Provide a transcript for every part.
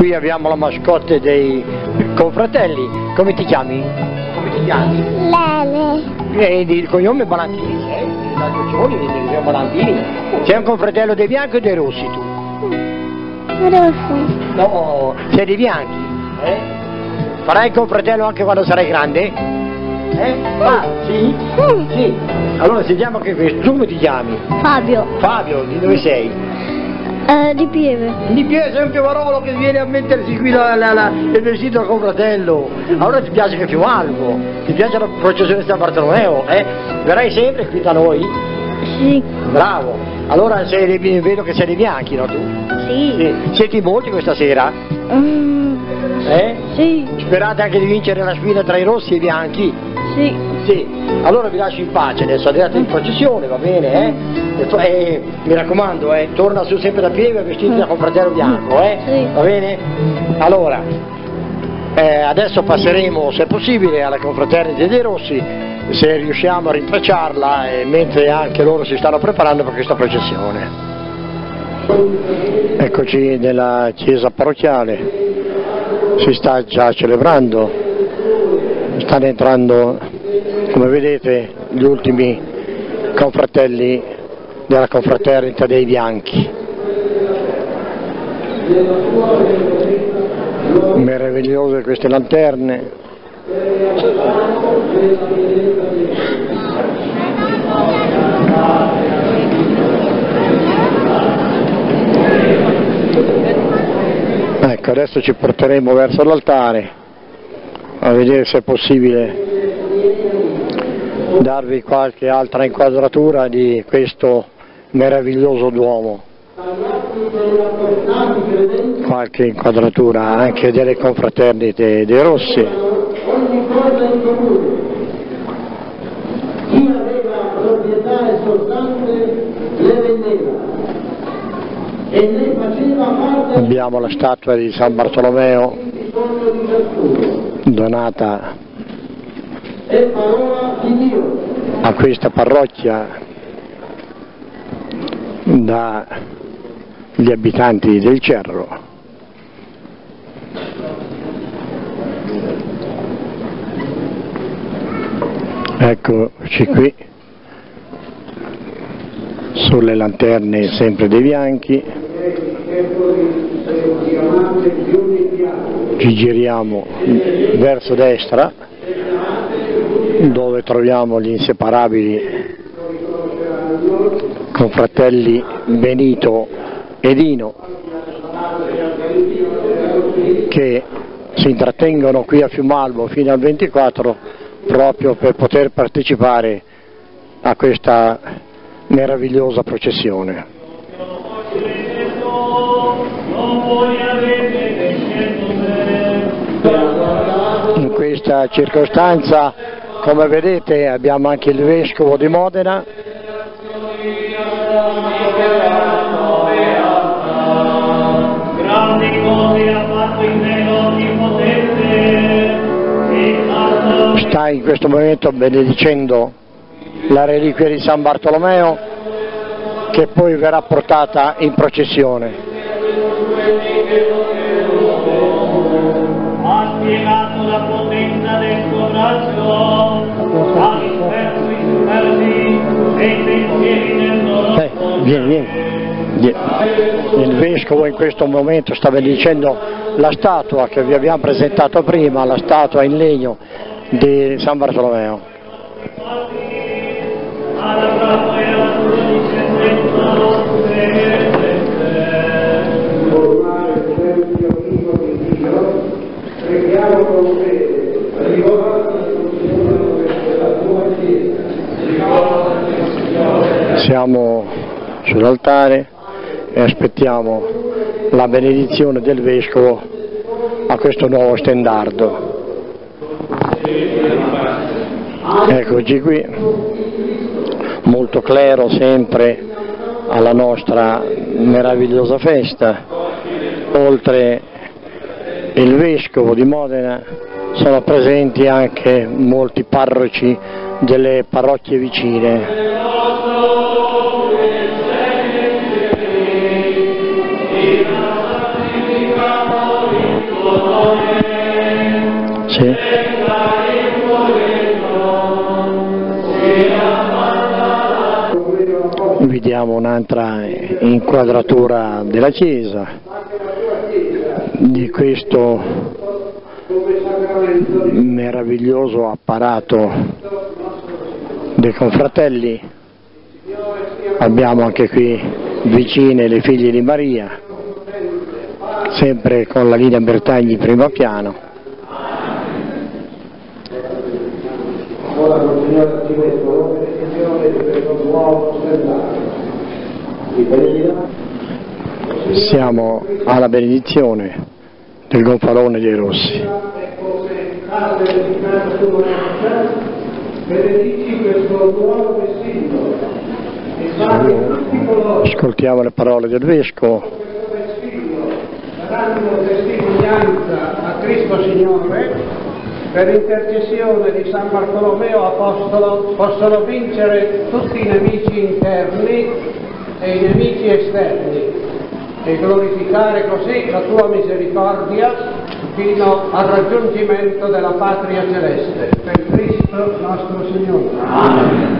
Qui abbiamo la mascotte dei confratelli. Come ti chiami? Come ti chiami? Lele. Il cognome è Balantini, da Goccioli, di Balantini. Sei un confratello dei bianchi o dei rossi tu? Rossi. No, sei dei bianchi, eh? Farai il confratello anche quando sarai grande? Ah, sì? Sì. Allora sentiamo anche questo. Tu come ti chiami? Fabio. Fabio, di dove sei? Di Pieve. Di Pieve, sei un pievarolo che viene a mettersi qui il vestito al confratello. Allora ti piace che Fiumalvo? Ti piace la processione di San Bartolomeo? Verrai sempre qui da noi? Sì. Bravo. Allora vedo che sei dei bianchi, no tu? Sì. Siete in molti questa sera? Sì. Sperate anche di vincere la sfida tra i rossi e i bianchi? Sì. Sì. Allora vi lascio in pace, adesso andate in processione, va bene, mi raccomando, torna su sempre da Pieve vestiti da confratello bianco, Sì. Va bene? Allora, adesso passeremo, se possibile, alla confraternita dei rossi, se riusciamo a rintracciarla, mentre anche loro si stanno preparando per questa processione. Eccoci nella chiesa parrocchiale, si sta già celebrando, stanno entrando, come vedete, gli ultimi confratelli della confraternita dei bianchi. Meravigliose queste lanterne. Ecco, adesso ci porteremo verso l'altare a vedere se è possibile darvi qualche altra inquadratura di questo meraviglioso Duomo, qualche inquadratura anche delle confraternite dei Rossi. Ogni cosa in comune. Chi aveva proprietà soltanto le vendeva e ne faceva parte. Abbiamo la statua di San Bartolomeo donata a questa parrocchia dagli abitanti del Cerro. Eccoci qui sulle lanterne sempre dei bianchi. Ci giriamo verso destra, dove troviamo gli inseparabili confratelli Benito e Dino, che si intrattengono qui a Fiumalvo fino al 24 proprio per poter partecipare a questa meravigliosa processione. In questa circostanza, come vedete, abbiamo anche il vescovo di Modena, sta in questo momento benedicendo la reliquia di San Bartolomeo, che poi verrà portata in processione. Ha spiegato la potenza del suo braccio, ha disperso i superbi e i pensieri del loro Vieni. Il vescovo in questo momento sta benedicendo la statua che vi abbiamo presentato prima, la statua in legno di San Bartolomeo. Siamo sull'altare e aspettiamo la benedizione del vescovo a questo nuovo stendardo. Eccoci qui, molto clero sempre alla nostra meravigliosa festa. Oltre il vescovo di Modena sono presenti anche molti parroci delle parrocchie vicine. Sì. Vediamo un'altra inquadratura della chiesa, di questo meraviglioso apparato dei confratelli. Abbiamo anche qui vicine le figlie di Maria, sempre con la linea Bertagni in primo piano. Siamo alla benedizione del gonfalone dei Rossi. Ascoltiamo le parole del Vescovo. Daranno testimonianza a Cristo Signore, per intercessione di San Bartolomeo Apostolo possono vincere tutti i nemici interni e i nemici esterni e glorificare così la tua misericordia fino al raggiungimento della patria celeste. Per Cristo nostro Signore. Amen.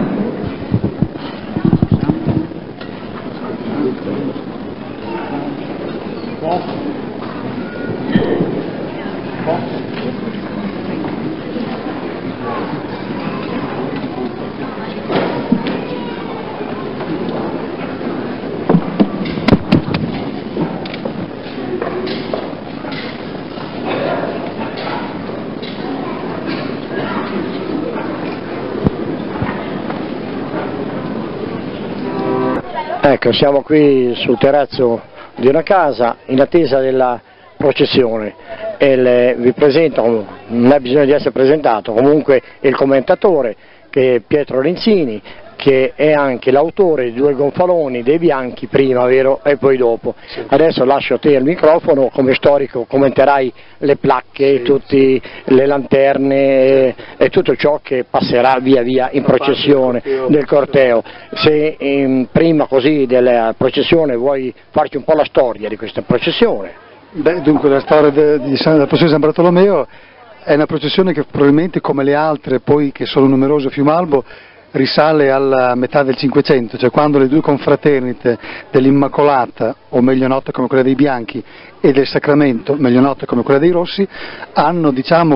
Ecco, siamo qui sul terrazzo di una casa in attesa della processione e vi presento, non ha bisogno di essere presentato, comunque il commentatore che è Pietro Lenzini, che è anche l'autore di 2 gonfaloni dei bianchi, prima, vero? E poi dopo. Sì. Adesso lascio a te il microfono, come storico commenterai le placche, sì, tutte le lanterne e tutto ciò che passerà via via in processione del corteo. Se prima così della processione vuoi farci un po' la storia di questa processione. Beh, dunque la storia della processione di San Bartolomeo è una processione che probabilmente, come le altre poi che sono numerose a Fiumalbo, risale alla metà del Cinquecento, cioè quando le 2 confraternite dell'Immacolata, o meglio nota come quella dei Bianchi, e del Sacramento, meglio nota come quella dei Rossi, hanno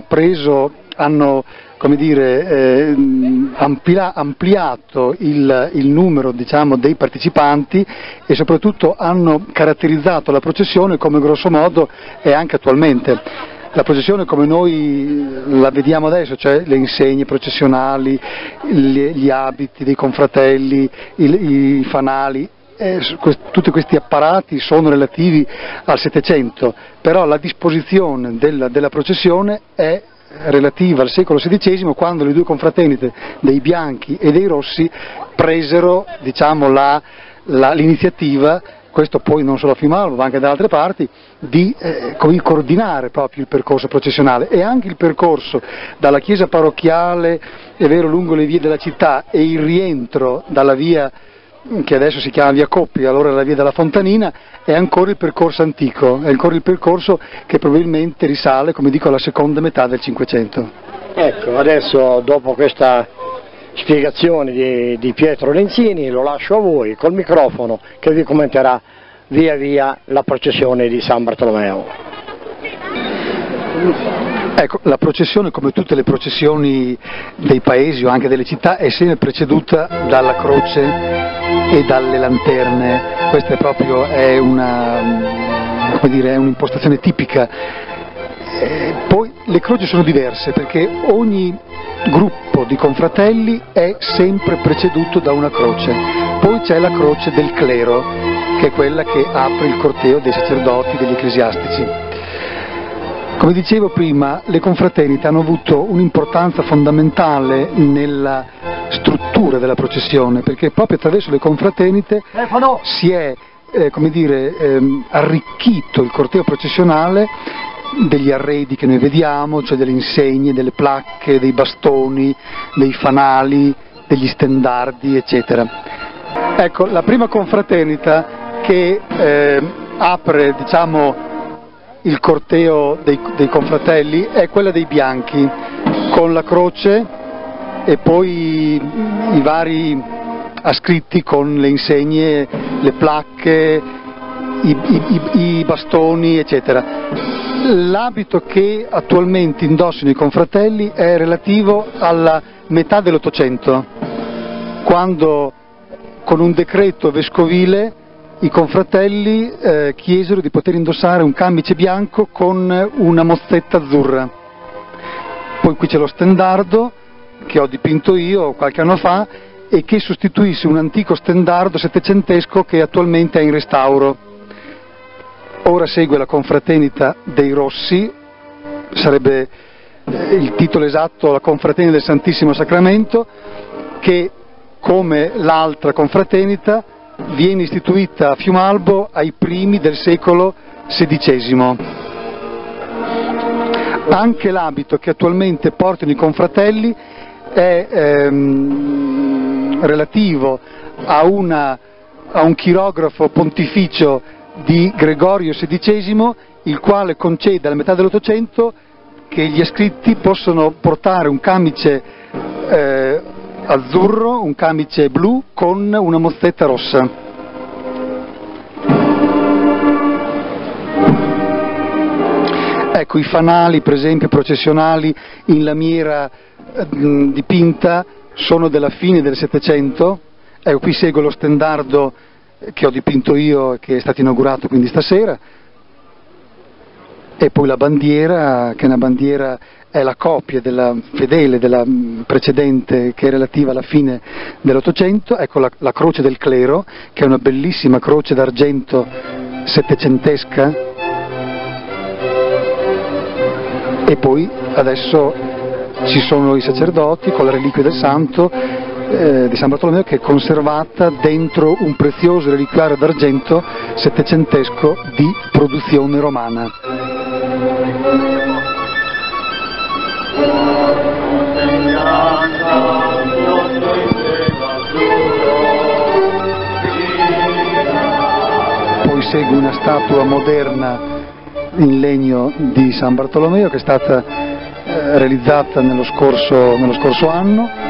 ampliato il numero dei partecipanti e soprattutto hanno caratterizzato la processione come grosso modo è anche attualmente. La processione come noi la vediamo adesso, cioè le insegne processionali, gli abiti dei confratelli, i fanali, tutti questi apparati sono relativi al Settecento, però la disposizione della processione è relativa al secolo XVI, quando le 2 confraternite dei Bianchi e dei Rossi presero l'iniziativa, questo poi non solo a Fiumalbo ma anche da altre parti, di coordinare proprio il percorso processionale e anche il percorso dalla chiesa parrocchiale, è vero, lungo le vie della città, e il rientro dalla via che adesso si chiama via Coppi, allora la via della Fontanina, è ancora il percorso antico, è ancora il percorso che probabilmente risale, come dico, alla seconda metà del Cinquecento. Ecco, adesso dopo questa spiegazione di Pietro Lenzini lo lascio a voi col microfono che vi commenterà via via la processione di San Bartolomeo. Ecco, la processione, come tutte le processioni dei paesi o anche delle città, è sempre preceduta dalla croce e dalle lanterne. Questa è un'impostazione tipica. Poi le croci sono diverse perché ogni gruppo di confratelli è sempre preceduto da una croce. Poi c'è la croce del clero, che è quella che apre il corteo dei sacerdoti, degli ecclesiastici. Come dicevo prima, le confraternite hanno avuto un'importanza fondamentale nella struttura della processione, perché proprio attraverso le confraternite si è arricchito il corteo processionale degli arredi che noi vediamo, cioè delle insegne, delle placche, dei bastoni, dei fanali, degli stendardi, eccetera. Ecco, la prima confraternita che apre, il corteo dei confratelli è quella dei bianchi, con la croce e poi i vari ascritti con le insegne, le placche, i bastoni, eccetera. L'abito che attualmente indossano i confratelli è relativo alla metà dell'Ottocento, quando con un decreto vescovile i confratelli chiesero di poter indossare un camice bianco con una mozzetta azzurra. Poi qui c'è lo stendardo che ho dipinto io qualche anno fa e che sostituisce un antico stendardo settecentesco che attualmente è in restauro. Ora segue la confraternita dei Rossi, sarebbe il titolo esatto, la confraternita del Santissimo Sacramento, che come l'altra confraternita viene istituita a Fiumalbo ai primi del secolo XVI. Anche l'abito che attualmente portano i confratelli è relativo a un chirografo pontificio di Gregorio XVI, il quale concede alla metà dell'Ottocento che gli ascritti possono portare un camice azzurro, un camice blu con una mozzetta rossa. Ecco, i fanali per esempio processionali in lamiera dipinta sono della fine del Settecento. Ecco, qui segue lo stendardo che ho dipinto io e che è stato inaugurato quindi stasera, e poi la bandiera, che è una bandiera, è la copia fedele della precedente, che è relativa alla fine dell'Ottocento. Ecco la croce del clero, che è una bellissima croce d'argento settecentesca, e poi adesso ci sono i sacerdoti con la reliquia del santo di San Bartolomeo, che è conservata dentro un prezioso reliquiario d'argento settecentesco di produzione romana. Poi segue una statua moderna in legno di San Bartolomeo che è stata realizzata nello scorso anno.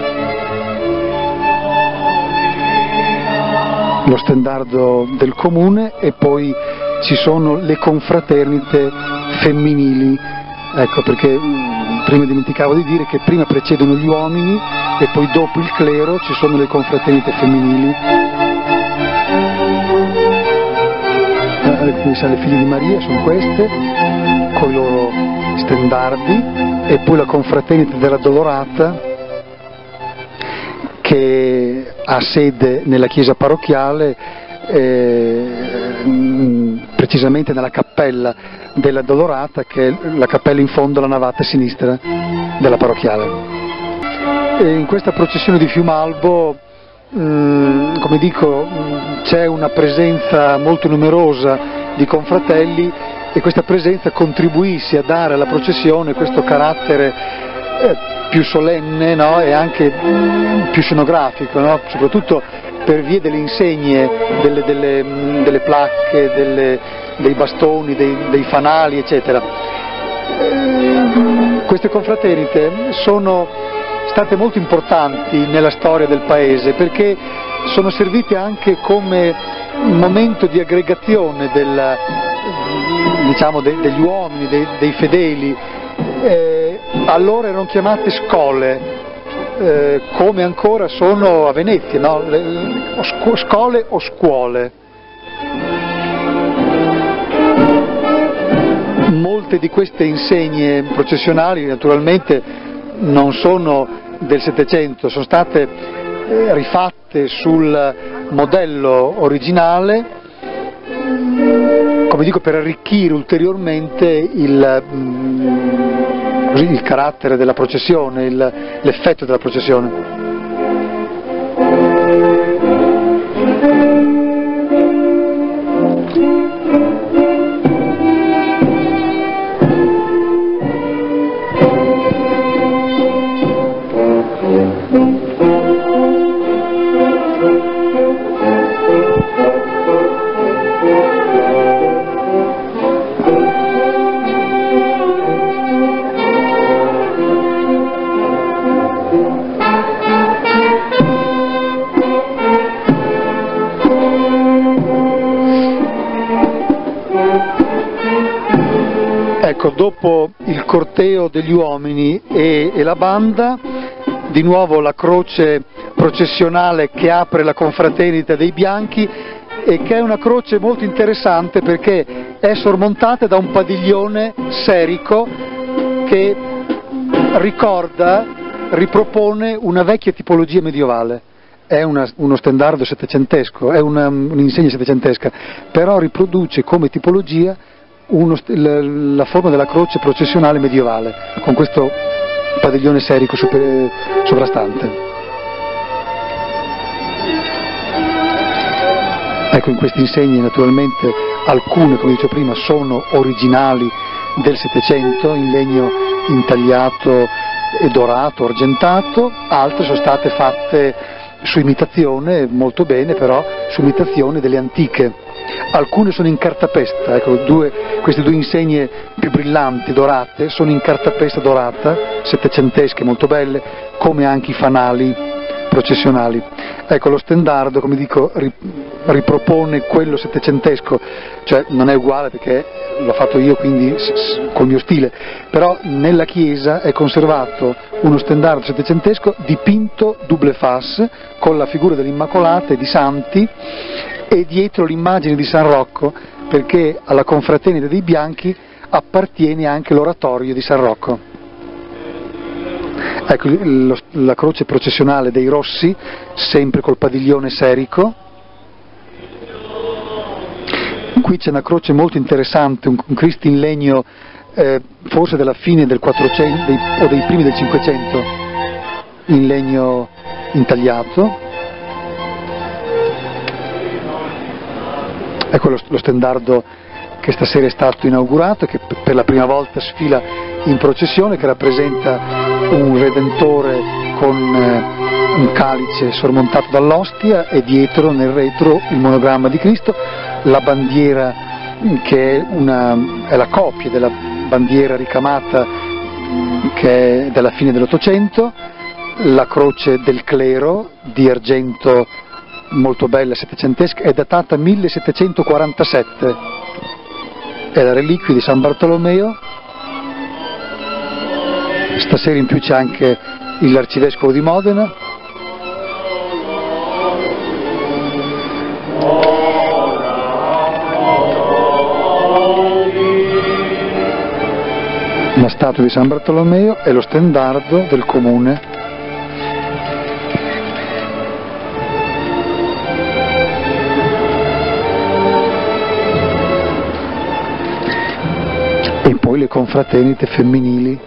Lo stendardo del comune, e poi ci sono le confraternite femminili, ecco perché prima dimenticavo di dire che prima precedono gli uomini e poi dopo il clero ci sono le confraternite femminili. Le figlie di Maria sono queste, con i loro stendardi, e poi la confraternita della Dolorata, che ha sede nella chiesa parrocchiale, precisamente nella cappella della Dolorata, che è la cappella in fondo alla navata sinistra della parrocchiale. E in questa processione di Fiumalbo, come dico, c'è una presenza molto numerosa di confratelli, e questa presenza contribuisce a dare alla processione questo carattere più solenne, no? E anche più scenografico, no? Soprattutto per via delle insegne, delle placche, dei bastoni, dei fanali, eccetera. Queste confraternite sono state molto importanti nella storia del paese, perché sono servite anche come un momento di aggregazione degli uomini, dei fedeli. Allora erano chiamate scole, come ancora sono a Venezia, no? Scole o scuole. Molte di queste insegne processionali naturalmente non sono del Settecento, sono state rifatte sul modello originale, come dico, per arricchire ulteriormente il carattere della processione, l'effetto della processione. Ecco, dopo il corteo degli uomini e la banda, di nuovo la croce processionale che apre la confraternita dei bianchi, e che è una croce molto interessante perché è sormontata da un padiglione serico che ripropone una vecchia tipologia medievale. È uno stendardo settecentesco, è un'insegna settecentesca, però riproduce come tipologia la forma della croce processionale medievale, con questo padiglione serico sovrastante. Ecco, in queste insegne naturalmente alcune, come dicevo prima, sono originali del Settecento, in legno intagliato e dorato, argentato, altre sono state fatte su imitazione, molto bene, però su imitazione delle antiche. Alcune sono in cartapesta, ecco, queste due insegne più brillanti, dorate, sono in cartapesta dorata, settecentesche, molto belle, come anche i fanali processionali. Ecco, lo stendardo, come dico, ripropone quello settecentesco, cioè non è uguale perché l'ho fatto io, quindi col mio stile, però nella chiesa è conservato uno stendardo settecentesco dipinto double face, con la figura dell'Immacolata e di santi, e dietro l'immagine di San Rocco, perché alla confraternita dei bianchi appartiene anche l'oratorio di San Rocco. Ecco, la croce processionale dei Rossi, sempre col padiglione serico. Qui c'è una croce molto interessante, un Cristo in legno forse della fine del 400 o dei primi del 500, in legno intagliato. Ecco lo stendardo che stasera è stato inaugurato, che per la prima volta sfila in processione, che rappresenta un Redentore con un calice sormontato dall'ostia, e dietro, nel retro, il monogramma di Cristo, la bandiera che è la copia della bandiera ricamata che è della fine dell'Ottocento, la croce del clero di argento molto bella, settecentesca, è datata 1747, è la reliquia di San Bartolomeo. Stasera in più c'è anche l'arcivescovo di Modena. La statua di San Bartolomeo e lo stendardo del comune. E poi le confraternite femminili.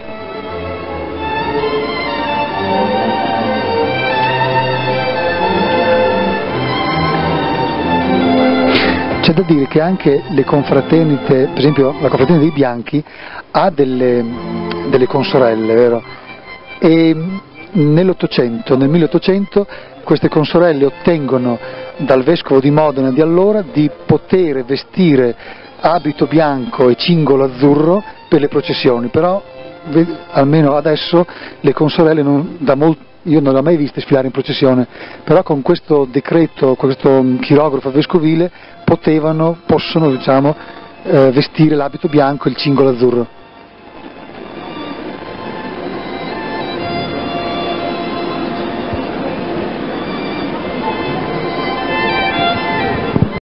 C'è da dire che anche le confraternite, per esempio la confraternita dei bianchi, ha delle consorelle, vero? E nel 1800 queste consorelle ottengono dal vescovo di Modena di allora di poter vestire abito bianco e cingolo azzurro per le processioni, però almeno adesso le consorelle io non le ho mai viste sfilare in processione, però con questo decreto, questo chirografo vescovile possono vestire l'abito bianco e il cingolo azzurro.